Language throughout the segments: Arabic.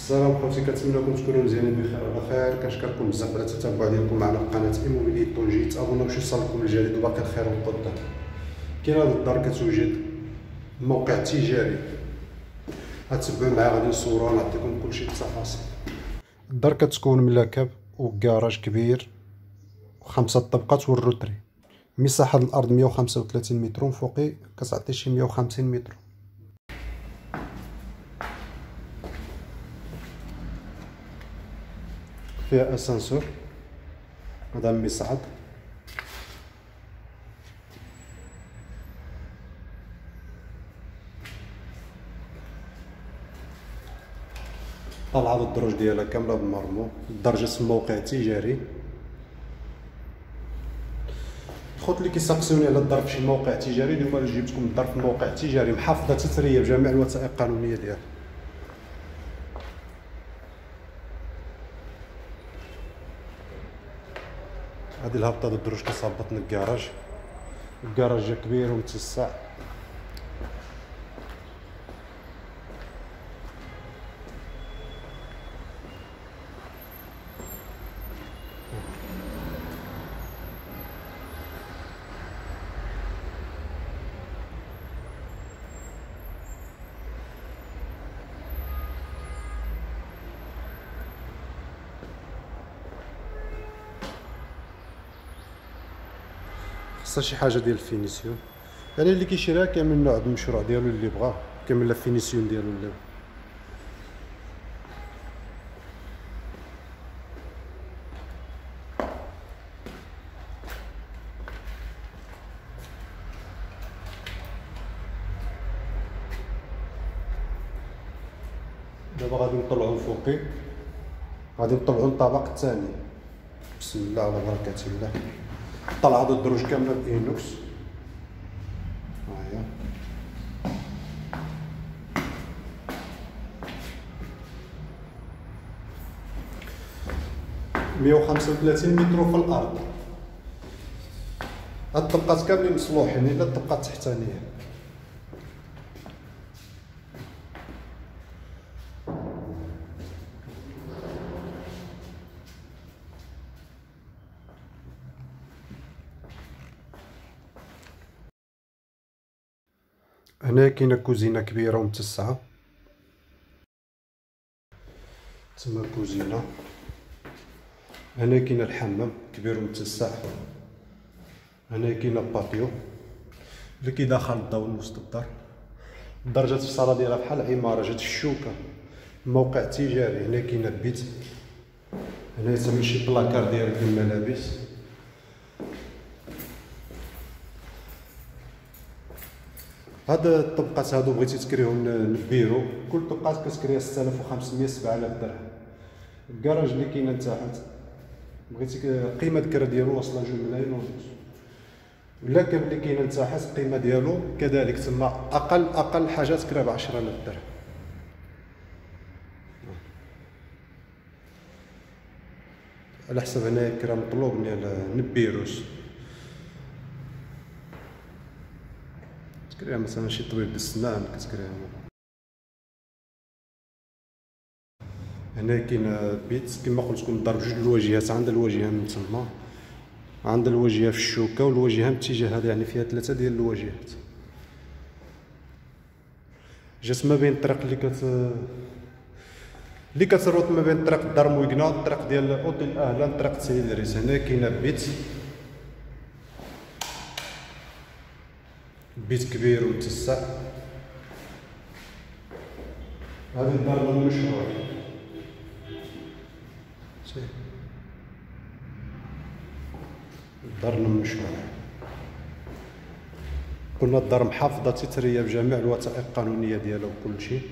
السلام خوتي، كنتمنىكم تكونوا مزيانين بخير وعلى خير. كنشكركم بزاف على التتبع ديالكم معنا في قناه ايموبيلي طنجي. تابوناو باش يوصلكم الجديد وباقي الخير والقدام. كاين هذا الدار كتوجد موقع تجاري، غتبعوا معايا غادي نصوروا ونعطيكم كلشي بالتفاصيل. الدار كتكون من لاكاب وكراج كبير وخمسة طبقات والروتري. مساحه الارض 135 متر وفوقي كتعطي شي 150 متر. فيها اسانسور، هذا مصعد، طالعه الدروج ديالها كامله بالمرمو. الدار جات موقع تجاري. الخوت اللي كيسقسوني على الدار في شي موقع تجاري، اليوم جبتكم الدار في موقع تجاري محافظه تسريه بجميع الوثائق القانونيه ديالها. هادي الهبطه د الدروج كيصابطنا الكراج. الكراج كبير ومتسع. خاصها شي حاجه ديال الفينيسيون، يعني اللي كيشريها كامل نوع المشروع ديالو اللي بغاه، كامل لا فينيسيون ديالو اللي دابا غادي نطلعو فوقي، غادي نطلعو للطابق الثاني. بسم الله على بركه الله. طلع هاد الدروج كامله بإينوكس. هاهي 135 متر في الارض. هاد الطبقات كاملين مصلوحين الا الطبقه التحتانيه. هنا كاينه كوزينه كبيره ومتسعه، تما كوزينه. هنا كاين الحمام كبير ومتسع. هنا كاين باتيو اللي كيدخل الضوء لوسط الدار. الدار جات في الصاله ديالها بحال عماره، جات في الشوكه، موقع تجاري. هنا كاين البيت، هنا تما شي بلاكار ديال الملابس. هاد الطبقات هادو بغيتي تكريهم للبيرو، كل طبقات كتكريها 6500 7000 درهم. الكراج اللي كاينه لتحت بغيتي قيمه الكرا ديالو واصله 2 ملايين ونص. واللاكاب اللي كاينه لتحت القيمه ديالو كذلك، تما اقل حاجه تكرا ب 10000 درهم. على حسب هنايا الكرا مطلوب ديال البيروس. كتكريها مثلا شي طبيب د السنان كتكريها. هنا كاين بيت كما قلت لكم، الدار بجوج الواجهات. عندها الواجهه من تما، عندها الواجهه في الشوكه والواجهه من الاتجاه هذا، يعني فيها 3 ديال الواجهات. جات ما بين الطريق اللي كتربط ما بين طريق الدار مويكنا والطريق ديال اوتيل اهلا طريق تيلريس. هنا كاين بيت كبير ومتسع. هذه الدار المشروع. الدار المشروع قلنا الدار محافظه تتريه بجميع الوثائق القانونيه ديالها وكل شيء.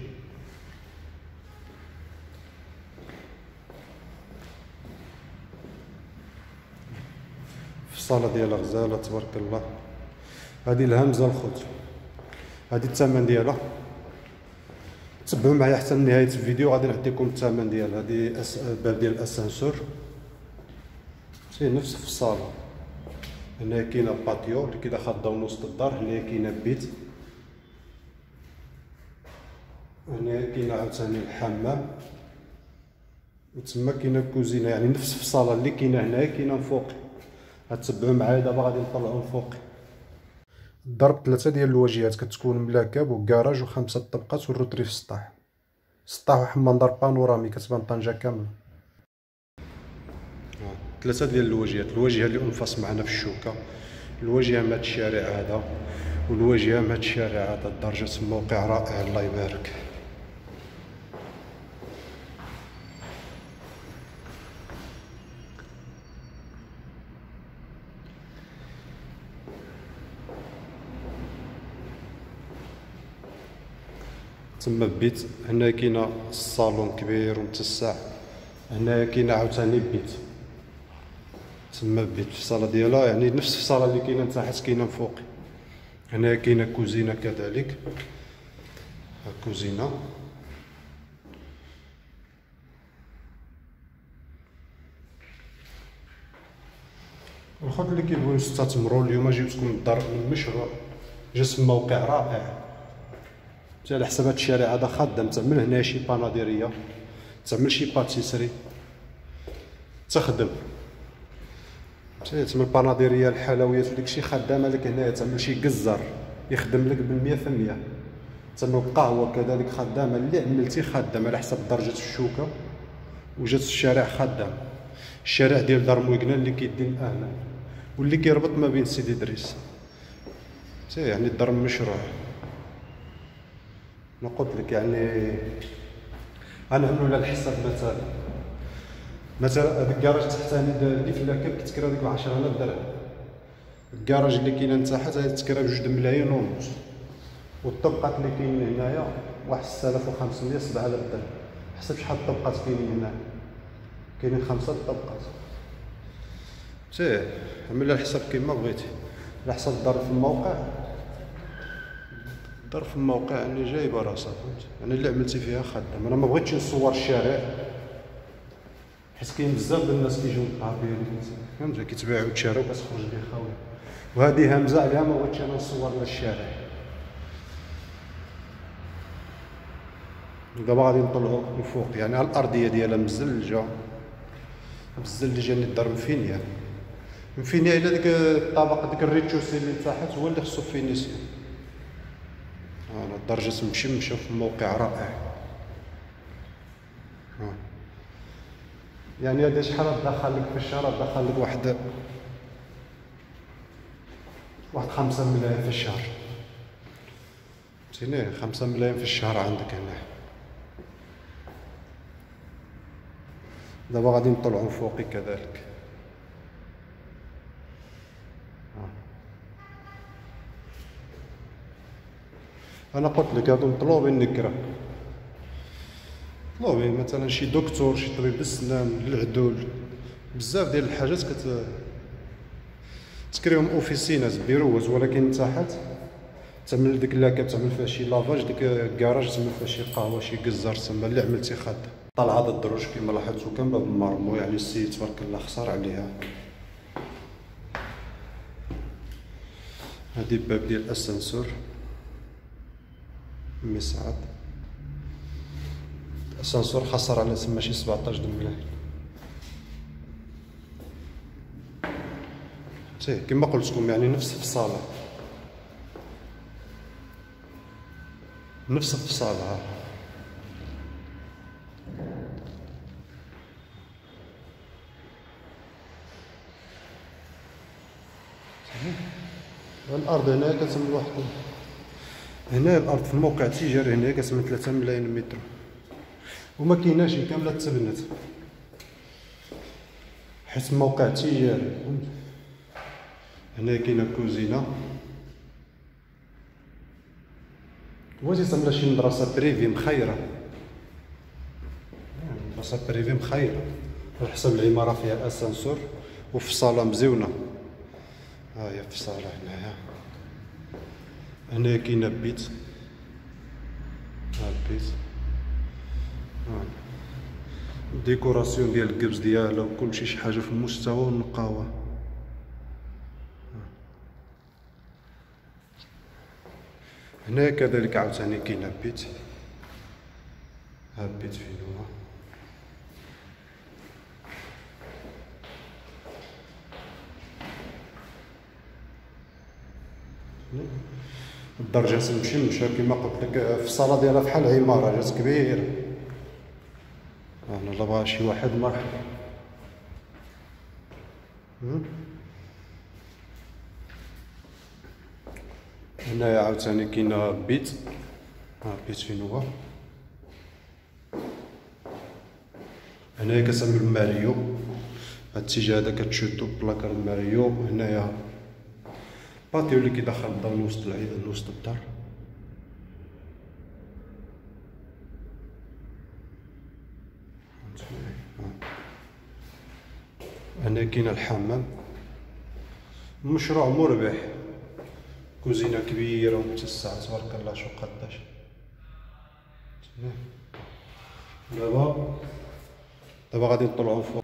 في الصاله ديالها غزاله تبارك الله. هذه الهمزه الخوت، هذه الثمن ديالها. تبعوا معايا حتى لنهايه الفيديو، غادي نعطيكم الثمن ديال هذه. باب ديال الاسانسور نفس في الصاله. هنا كاينه باتيو اللي كيدخل الضو من وسط الدار. هنا كاينه بيت. هنا كاين عاوتاني الحمام وتما كاينه كوزينه، يعني نفس في الصاله اللي كاينه هنايا كاينه فوق. غتبعوا معايا دابا غادي نطلعوا فوق. ضرب 3 ديال الواجهات كتكون ملاكب وكراج و5 طبقات والروتري في السطح. السطح وحمام دار بانورامي كتبان طنجة كامله. 3 ديال الواجهات، الواجهه اللي انفاس معنا في الشوكه، الواجهه من هاد الشارع هذا، والواجهه من هاد الشارع هذا. درجه الموقع رائع الله يبارك. تما بيت هنا كاينه الصالون كبير ومتسع. هنايا كاينه عاوتاني بيت. تما بيت في الصاله ديالها، يعني نفس الصاله اللي كاينه تحت كاينه فوق. هنايا كاينه كوزينه كذلك، كوزينه. الخوت اللي كيبغيو يستثمروا اليوم جبتكم الدار من مشروع جسم موقع رائع. على حساب هاد الشارع هذا خدام، تعمل هنا شي باناديريه، تعمل شي باتيسري، تخدم تما الباناديريه الحلويات وداكشي خدامه لك هنايا. تعمل شي قزار يخدم لك ب100%. تما القهوه كذلك خدامه، اللي عملتي خدام على حسب درجه الشوكه. وجات الشارع خدام، الشارع ديال دار مويقنا اللي كيدي الاهلا واللي كيربط ما بين سيدي دريس. يعني الدار مشروع. انا قلت لك يعني غنعملوا على الحساب. مثلا هذا الكراج تحتاني اللي في اللاكب كتكرا ديك 10000 درهم. الكراج اللي كاين لتحت غادي تكرا ب2 ملايين ونص. والطبقات اللي كاينين هنايا 6500 7000 درهم. حسب شحال الطبقات كاينين هنا. كاينين 5 طبقات. عمل على الحساب كيما بغيتي. على حسب الدار في الموقع، الدار في الموقع يعني جايبه راسها، فهمت؟ يعني اللي عملتي فيها خدام. انا ما بغيتش نصور الشارع حيت كاين بزاف ديال الناس كيجيو للطابيه، فهمت؟ كيتباعوا وتشراو كتخرج ليه خاويه. وهذه همزه عليها ما بغيتش انا نصور لها الشارع. دابا غادي نطلعوا الفوق، يعني الارضيه ديالها مزلجه بالزلجه اللي الدار مفينيه الى ديك الطبقه ديك الريتشوسي اللي تحت هو اللي خصو فينيسيون. درجة مشمشة في موقع رائع. يعني هذا شحال دخل لك في الشهر؟ دخل لك واحد 5 ملايين في الشهر. فهمتيني؟ 5 ملايين في الشهر عندك هنا. دابا غادي نطلعو فوقي كذلك. انا قلت لك هادو مطلوبين نكره، مطلوبين مثلا شي دكتور، شي طبيب السنان، العدول، بزاف ديال الحاجات تكريهم اوفيسينات بيروز. ولكن تحت تعمل ديك اللاكاب، تعمل فيها شي لافاج، ديك الكراج تعمل فيها شي قهوه، شي قزار، تسمى اللي عملتي خاد. طلع هذا الدروج كما لاحظتوا كان باب مرمو، يعني السيد تبارك الله خسر عليها. هادي الباب ديال الاسانسور مصعد. الاسانسور خسر على تما شي 17 ملايين. كما قلت لكم يعني نفس في الصاله، نفس في الصاله. الارض هنا كتسمى واحد، هنا الارض في الموقع التجاري هنا كتسمى 3 ملايين متر، وما كايناش كامله تسبنت حيت الموقع تجاري. هنا كاينه كوزينه، بغيتي تعمل شي مدرسه بريفي مخيره، مدرسه بريفي مخيره على حسب العماره فيها اسانسور وفي صاله مزيونه. ها هي في الصاله هنايا. هنا كاينه بيت، ها البيت، ديكوراسيون ديال الكبز ديالها وكلشي شي حاجه في المستوى والنقاوه. هنا كذلك عاوتاني كاينه بيت، ها البيت فين هو. الدار جات مشمشه كيما قلت لك، في الصاله ديالها فحال عماره جات كبيره. انا لا بغا شي واحد مرحبا. هنايا عاوتاني كاين بيت، بيت فين هو. هنايا كتعمل ماريو، هاد الاتجاه هذا كتشدو بلاكار ماريو. هنايا باتيو اللي كيدخل الضو لوسط الدار. هنا كاين الحمام، مشروع مربح، كوزينه كبيره ومتسعه تبارك الله. شو قداش دابا غادي نطلعو فوق.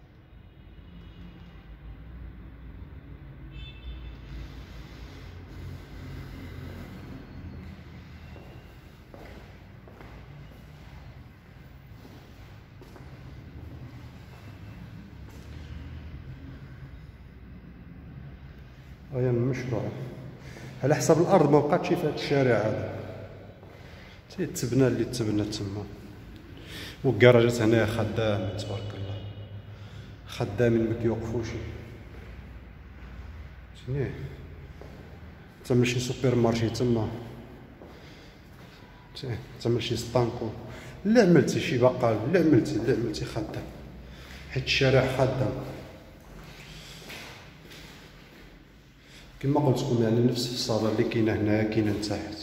هيا المشروع على حساب الارض ما بقاتش في هذا الشارع هذا، التبنه اللي تبنى تما. والكراجات هنايا خدامه تبارك الله، خدامين ما كيوقفوش. شنيه تما شي سوبر مارشي تما، تما شي ستانكو. لا عملتي شي بقال، لا عملتي خدام، حيت الشارع خدام كما قلت لكم. يعني نفس الصاله اللي كاينه هنايا كاينه لتحت.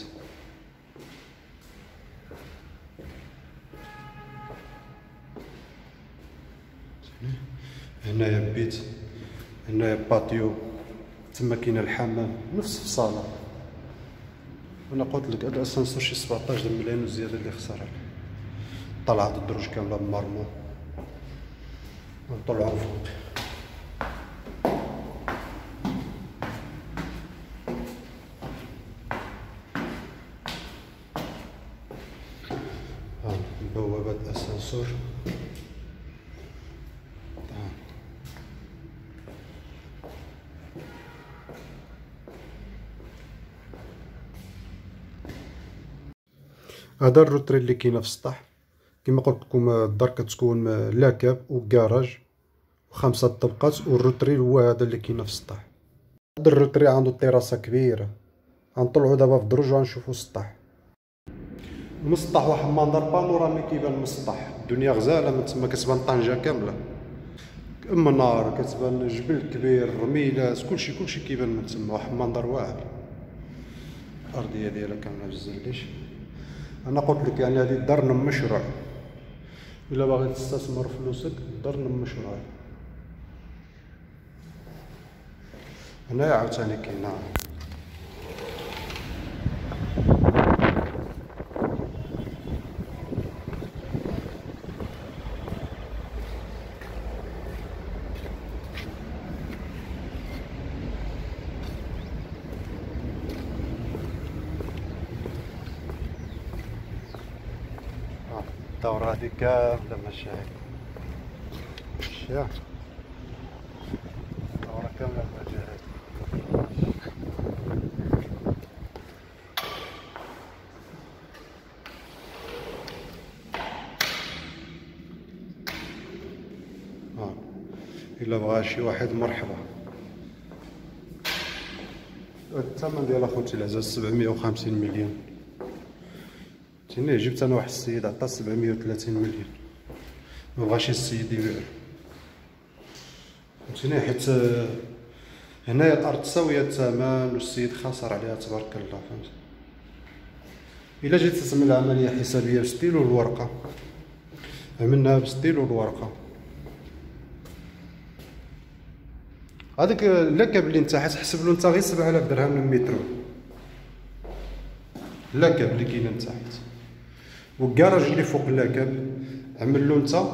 هنايا بيت، هنايا باتيو، تما كاين الحمام نفس الصاله. انا قلت لك هذا الاسانسور شي 17 مليون وزياده اللي خسر. طلعت الدروج كامله بمرمو ونطلعو فوق. بوابه الاسانسور. هذا الروتري اللي كاينه في السطح. كما قلت لكم الدار كتكون لاكاب وكراج و5 طبقات، والروتري هو هذا اللي كاينه في السطح. هذا الروتري عنده طراسه كبيره. غنطلعوا دابا في الدروج وغنشوفوا السطح. من السطح واحد المنظر بانورامي كيبان من السطح. الدنيا غزاله من تما، كتبان طنجه كامله، منار، كتبان جبل كبير، رميلات، كلشي كيبان من تما. واحد المنظر واعر. الارضيه ديالها كامله بالزليش. انا قلت لك يعني هذه الدار نم مشروع. الا باغي تستثمر فلوسك الدار نم مشروع. هنايا عاوتاني كاينه الدورة هادي كاملة مشاهد. الدورة كاملة مشاهد. إلا بغا شي واحد مرحبا. الثمن ديال اخوتي العزاز 750 مليون. جبت انا واحد السيد عطاه 730 مليون، مبغاش السيد يبيع. فهمتيني، حيت هنايا الارض ساويه الثمن والسيد خاسر عليها تبارك الله. فهمت. الا جيت تعمل عمليه حسابيه بستيلو الورقه، عملناها بستيلو الورقه. هذاك اللاكاب اللي انت حتحسب له انت غير 7000 درهم للمترو. اللاكاب اللي كاين من تحت، والكراج اللي فوق اللاكاب عمل له انت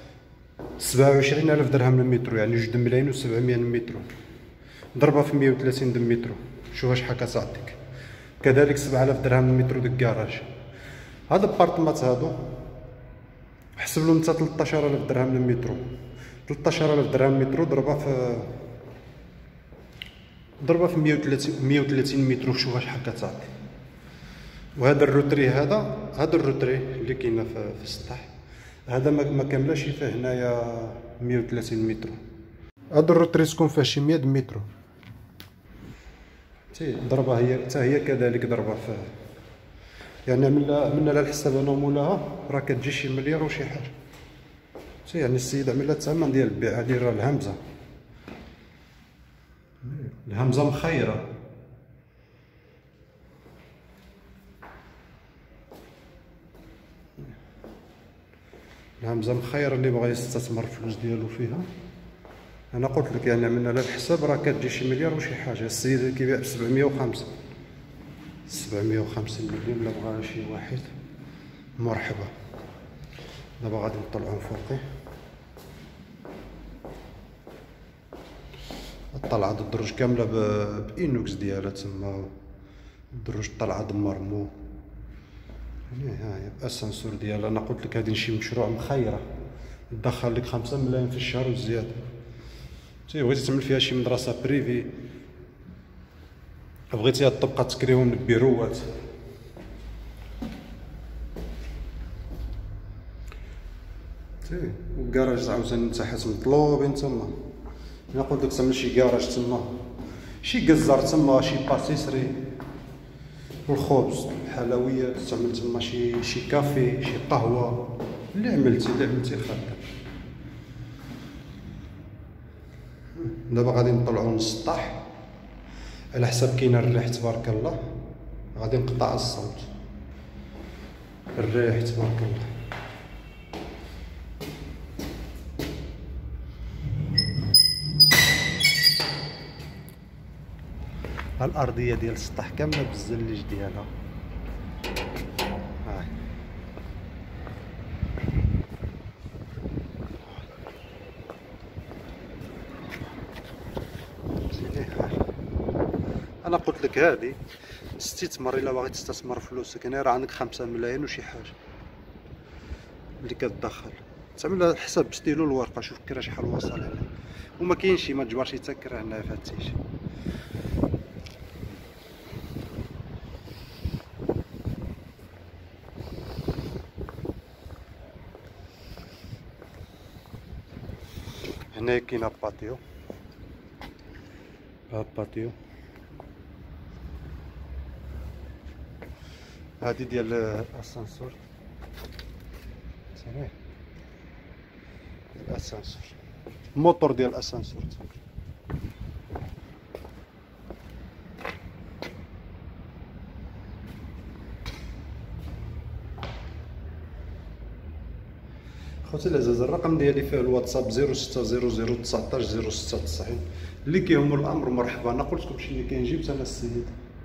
27000 درهم للمترو، يعني 2 ملايين و700 للمترو. ضربها في 130 د المترو، شوف شحال كتعطيك. كذلك 7000 درهم للمترو ديال الكراج. هاد البارطمات هادو حسب له انت 13000 درهم للمترو. 13000 درهم للمترو ضربها في ضربها في 130 متر وشوف شحال كتعطي. وهذا الروتري هذا الروتري اللي كاين في السطح هذا ما كاملاش فيه هنايا 130 متر. هذا الروتري تكون فيه شي 100 متر. ضربها هي حتى هي كذلك ضربها فيه، يعني من على الحساب انا مولاها راه كتجي شي مليار وشي حاجه. يعني السيد عمل لها الثمن ديال البيع. هادي راه الهمزه مخيره. الهمزه مخيره اللي بغى يستثمر الفلوس ديالو فيها. انا قلت لك يعني من على الحساب راه كتجي شي مليار وشي حاجه. السيد كيبيع ب 750 مليون. لا بغى شي واحد مرحبا. دابا غادي نطلعو فوقي. طلعت الدروج كامله بانوكس ديالها تما. الدروج طالعه دمرمو يعني. ها هي الاسانسور ديالها. انا قلت لك هادي شي مشروع مخيره تدخل لك 5 ملايين في الشهر وزياده. بغيتي تعمل فيها شي مدرسه بريفي، بغيتيها تبقى تكريهم البيروات. والكراج عاوتاني تحت مطلوبين تما. انا قلت لك تعمل شي كراج تما، شي كزار تما، شي باسيسري والخبز الحلويات تعمل تما، شي كافي، شي قهوه. اللي عملتي خاطر. دابا غادي نطلعو للسطح على حساب كاين الريح تبارك الله. غادي نقطع الصوت. الريح تبارك الله. الارضيه ديال السطح كامله بالزليج ديالها. هاي انا قلت لك هذه استثمار. الا باغي تستثمر فلوسك هنا راه عندك 5 ملايين وشي حاجه اللي كتدخل. تعمل على حساب ستيلو الورقه. شوف كرا شحال وصل هنا وما كاينش. ما تجبرش يتكر هنا في هاد التيشي. هنا كاين باتيو. باتيو هادي ديال الاسانسور. صافي الاسانسور، الموتور ديال الاسانسور. خوتي العزاز الرقم ديالي فيه الواتساب 0600190690. اللي كيهمو الامر مرحبا. انا قلت لكم شنو كاين. جبت انا السيد،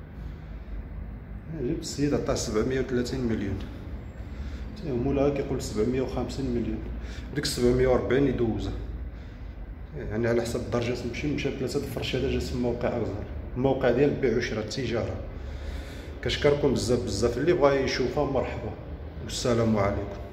جبت السيد عطاه 730 مليون. مولاها كيقول 750 مليون. ديك 740 يدوزها يعني على حسب الدرجه. مشى 3 الفرشاده جات في موقع اكزار. الموقع ديال البيع وشراء التجاره. كنشكركم بزاف اللي بغا يشوفها مرحبا والسلام عليكم.